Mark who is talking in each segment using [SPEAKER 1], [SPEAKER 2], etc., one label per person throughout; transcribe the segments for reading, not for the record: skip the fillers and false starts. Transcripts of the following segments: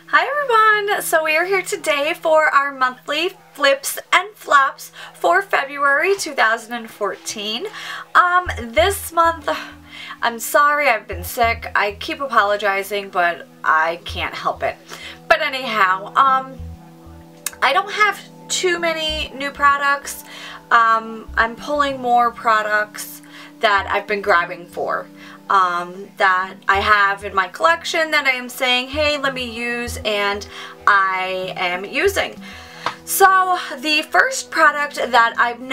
[SPEAKER 1] Hi everyone! So we are here today for our monthly flips and flops for February 2014. This month, I'm sorry, I've been sick. I keep apologizing, but I can't help it. But anyhow, I don't have too many new products. I'm pulling more products that I've been grabbing for. That I have in my collection that I am saying, hey, let me use, and I am using. So the first product that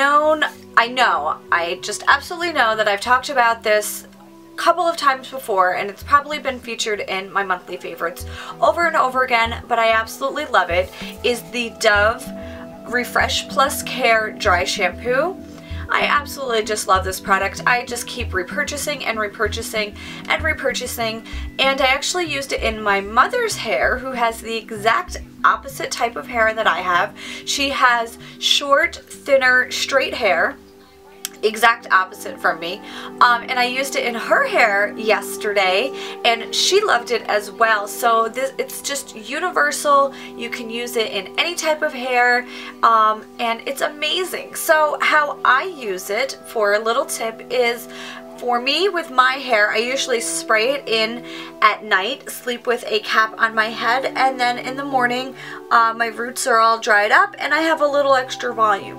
[SPEAKER 1] I just absolutely know that I've talked about this a couple of times before, and it's probably been featured in my monthly favorites over and over again, but I absolutely love it, is the Dove Refresh Plus Care Dry Shampoo. I absolutely just love this product. I just keep repurchasing and repurchasing and repurchasing, and I actually used it in my mother's hair, who has the exact opposite type of hair that I have. She has short, thinner, straight hair, exact opposite from me, and I used it in her hair yesterday and she loved it as well. So it's just universal. You can use it in any type of hair, and it's amazing. So how I use it, for a little tip, is for me with my hair, I usually spray it in at night, sleep with a cap on my head, and then in the morning my roots are all dried up and I have a little extra volume.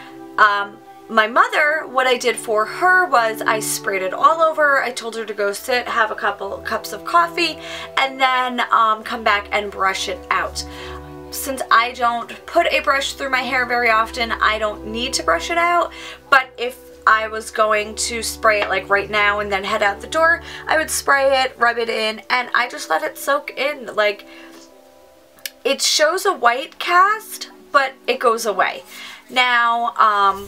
[SPEAKER 1] My mother, what I did for her was I sprayed it all over. I told her to go sit, have a couple cups of coffee, and then come back and brush it out. Since I don't put a brush through my hair very often, I don't need to brush it out, but if I was going to spray it like right now and then head out the door, I would spray it, rub it in, and I just let it soak in. Like, it shows a white cast, but it goes away. Now,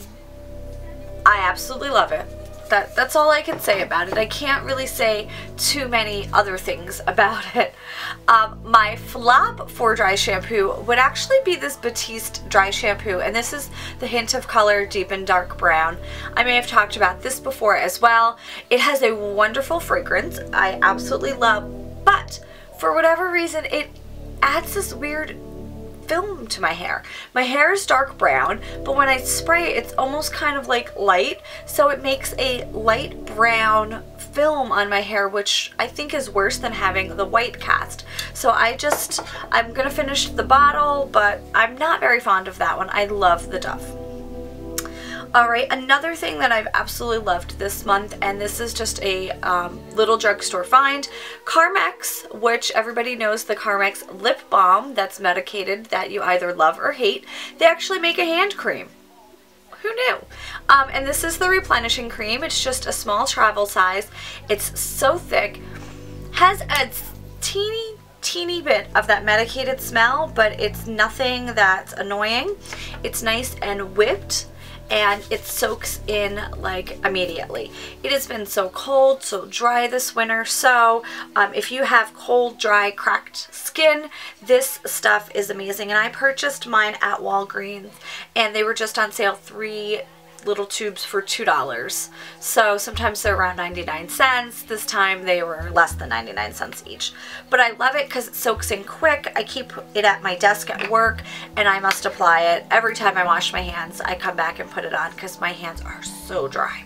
[SPEAKER 1] I absolutely love it. That's all I can say about it. I can't really say too many other things about it. My flop for dry shampoo would actually be this Batiste dry shampoo, and this is the Hint of Color Deep and Dark Brown. I may have talked about this before as well. It has a wonderful fragrance I absolutely love, but for whatever reason it adds this weird film to my hair. My hair is dark brown, but when I spray it, it's almost kind of like light, so it makes a light brown film on my hair, which I think is worse than having the white cast. So I'm gonna finish the bottle, but I'm not very fond of that one. I love the Dove. Alright, another thing that I've absolutely loved this month, and this is just a little drugstore find, Carmex, which everybody knows the Carmex lip balm that's medicated that you either love or hate. They actually make a hand cream. Who knew? And this is the replenishing cream. It's just a small travel size. It's so thick. Has a teeny bit of that medicated smell, but it's nothing that's annoying. It's nice and whipped, and it soaks in like immediately. It has been so cold, so dry this winter, so if you have cold, dry, cracked skin, this stuff is amazing. And I purchased mine at Walgreens, and they were just on sale, 3 little tubes for $2. So sometimes they're around 99 cents. This time they were less than 99 cents each. But I love it because it soaks in quick. I keep it at my desk at work, and I must apply it every time I wash my hands. I come back and put it on because my hands are so dry.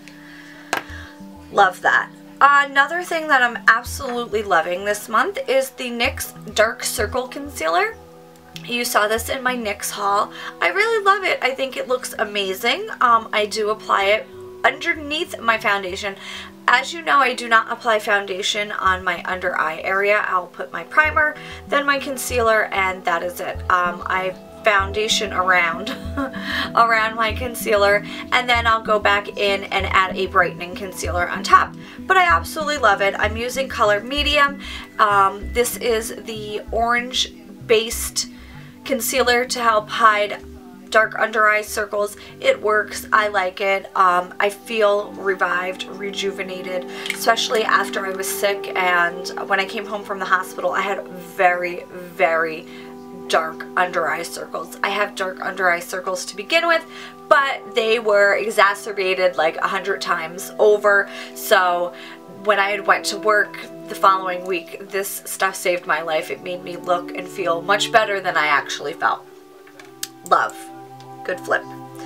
[SPEAKER 1] Love that. Another thing that I'm absolutely loving this month is the NYX Dark Circle Concealer. You saw this in my NYX haul. I really love it. I think it looks amazing. I do apply it underneath my foundation. As you know, I do not apply foundation on my under eye area. I'll put my primer, then my concealer, and that is it. I foundation around my concealer, and then I'll go back in and add a brightening concealer on top. But I absolutely love it. I'm using color medium. This is the orange based concealer to help hide dark under eye circles. It works. I like it. I feel revived, rejuvenated, especially after I was sick, and when I came home from the hospital I had very, very dark under eye circles. I have dark under eye circles to begin with, but they were exacerbated like 100 times over. So when I went to work the following week, this stuff saved my life. It made me look and feel much better than I actually felt. Love. Good flip.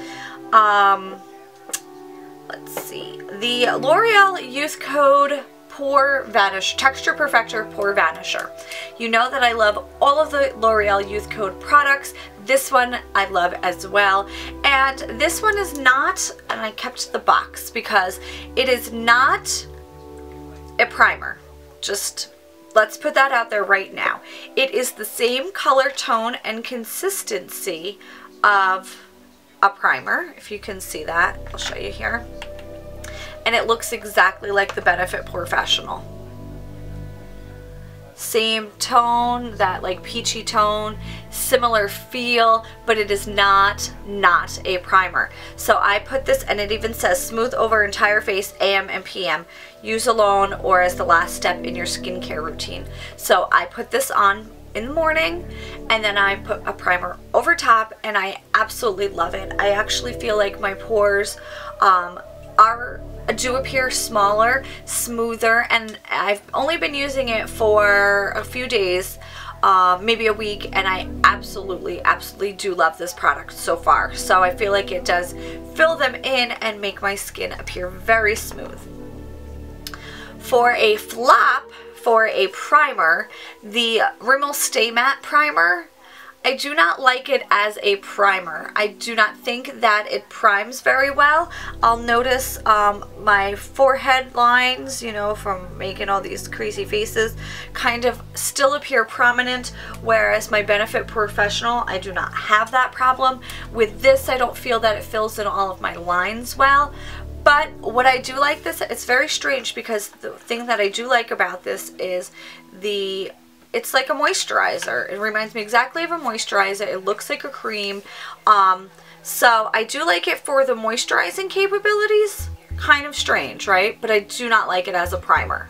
[SPEAKER 1] Let's see. The L'Oreal Youth Code Pore Vanish Texture Perfector Pore Vanisher. You know that I love all of the L'Oreal Youth Code products. This one I love as well. And this one is not, and I kept the box because it is not a primer. Just let's put that out there right now. It is the same color tone and consistency of a primer, if you can see that. I'll show you here. And it looks exactly like the Benefit Professional. Same tone, that like peachy tone, similar feel, but it is not a primer. So I put this, and it even says smooth over entire face, AM and PM. Use alone or as the last step in your skincare routine. So I put this on in the morning, and then I put a primer over top, and I absolutely love it. I actually feel like my pores do appear smaller, smoother, and I've only been using it for a few days, maybe a week, and I absolutely do love this product so far. So I feel like it does fill them in and make my skin appear very smooth. For a flop, for a primer, the Rimmel Stay Matte Primer, I do not like it as a primer. I do not think that it primes very well. I'll notice my forehead lines, you know, from making all these crazy faces, kind of still appear prominent, whereas my Benefit Professional, I do not have that problem. With this, I don't feel that it fills in all of my lines well. But what I do like this, it's very strange because the thing that I do like about this is it's like a moisturizer. It reminds me exactly of a moisturizer. It looks like a cream. So I do like it for the moisturizing capabilities. Kind of strange, right? But I do not like it as a primer.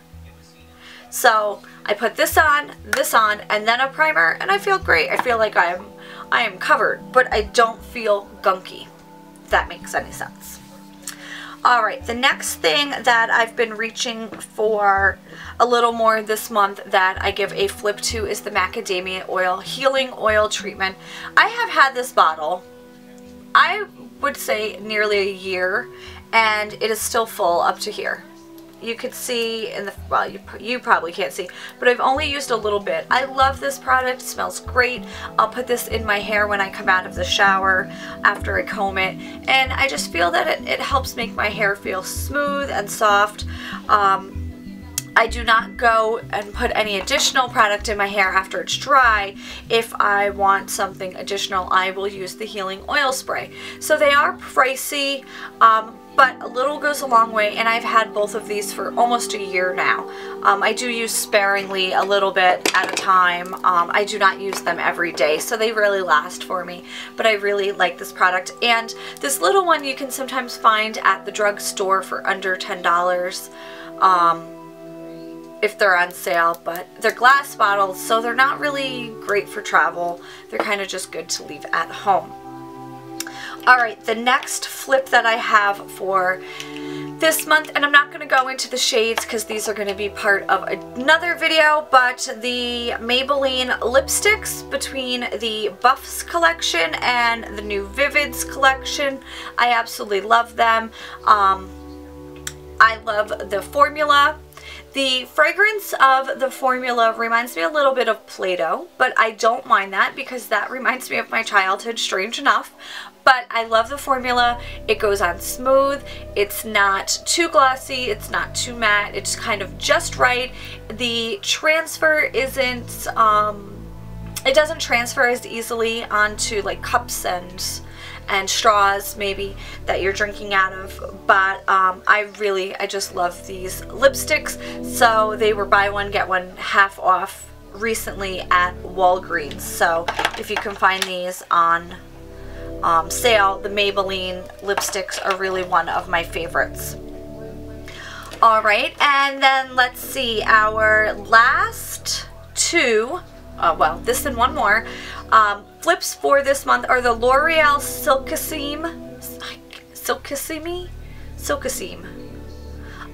[SPEAKER 1] So I put this on, and then a primer, and I feel great. I feel like I am covered, but I don't feel gunky, if that makes any sense. Alright, the next thing that I've been reaching for a little more this month that I give a flip to is the Macadamia Oil Healing Oil Treatment. I have had this bottle, I would say nearly a year, and it is still full up to here. You could see in the, well, you probably can't see, but I've only used a little bit. I love this product. It smells great. I'll put this in my hair when I come out of the shower after I comb it, and I just feel that it helps make my hair feel smooth and soft. I do not go and put any additional product in my hair after it's dry. If I want something additional, I will use the healing oil spray. So they are pricey, but a little goes a long way, and I've had both of these for almost a year now. I do use sparingly, a little bit at a time. I do not use them every day, so they really last for me, but I really like this product. And this little one you can sometimes find at the drugstore for under $10 if they're on sale, but they're glass bottles, so they're not really great for travel. They're kind of just good to leave at home. Alright, the next flip that I have for this month, and I'm not going to go into the shades because these are going to be part of another video, but the Maybelline lipsticks between the Buffs collection and the new Vivids collection. I absolutely love them. I love the formula. The fragrance of the formula reminds me a little bit of Play-Doh, but I don't mind that because that reminds me of my childhood, strange enough. But I love the formula. It goes on smooth. It's not too glossy. It's not too matte. It's kind of just right. The transfer isn't, it doesn't transfer as easily onto like cups and straws maybe that you're drinking out of, but I just love these lipsticks. So they were buy one get one half off recently at Walgreens, so if you can find these on sale, the Maybelline lipsticks are really one of my favorites. Alright, and then let's see, our last two, well, this and one more, flips for this month are the L'Oreal Silkissime.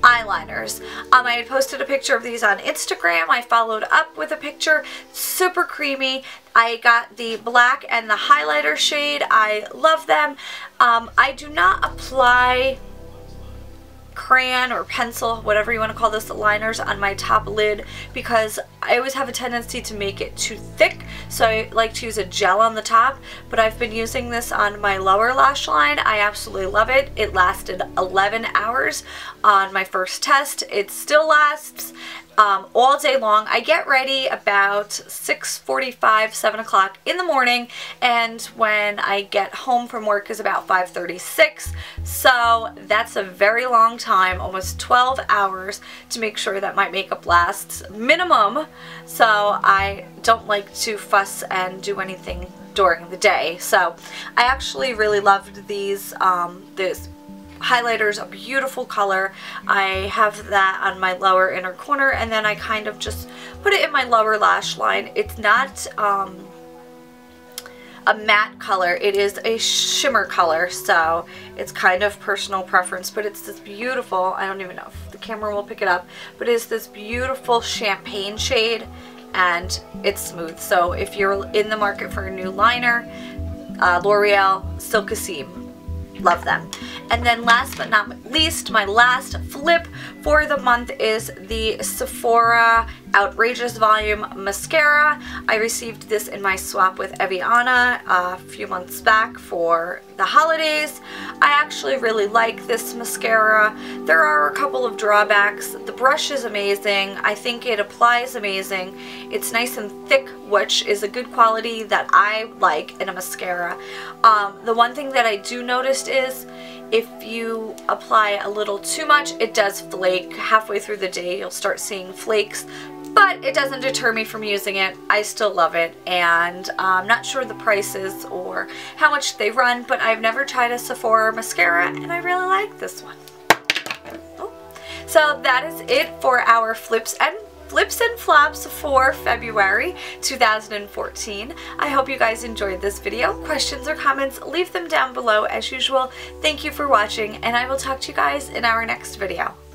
[SPEAKER 1] eyeliners. I had posted a picture of these on Instagram. I followed up with a picture. Super creamy. I got the black and the highlighter shade. I love them. I do not apply crayon or pencil, whatever you want to call this, liners on my top lid because I always have a tendency to make it too thick, so I like to use a gel on the top. But I've been using this on my lower lash line. I absolutely love it. It lasted 11 hours on my first test. It still lasts all day long. I get ready about 6:45, 7 o'clock in the morning, and when I get home from work is about 5:36. So that's a very long time, almost 12 hours to make sure that my makeup lasts minimum. So I don't like to fuss and do anything during the day. So I actually really loved these. This highlighter's a beautiful color. I have that on my lower inner corner, and then I kind of just put it in my lower lash line. It's not a matte color, it is a shimmer color, so it's kind of personal preference, but it's this beautiful, I don't even know if the camera will pick it up, but it's this beautiful champagne shade, and it's smooth. So if you're in the market for a new liner, L'Oreal Silkasim, love them. And then last but not least, my last flip for the month is the Sephora Outrageous Volume Mascara. I received this in my swap with Eviana a few months back for the holidays. I actually really like this mascara. There are a couple of drawbacks. The brush is amazing. I think it applies amazing. It's nice and thick, which is a good quality that I like in a mascara. The one thing that I do notice is if you apply a little too much, it does flake. Halfway through the day, you'll start seeing flakes, but it doesn't deter me from using it. I still love it, and I'm not sure the prices or how much they run, but I've never tried a Sephora mascara, and I really like this one. Oh. So that is it for our flips and flops for February 2014. I hope you guys enjoyed this video. Questions or comments, leave them down below as usual. Thank you for watching, and I will talk to you guys in our next video.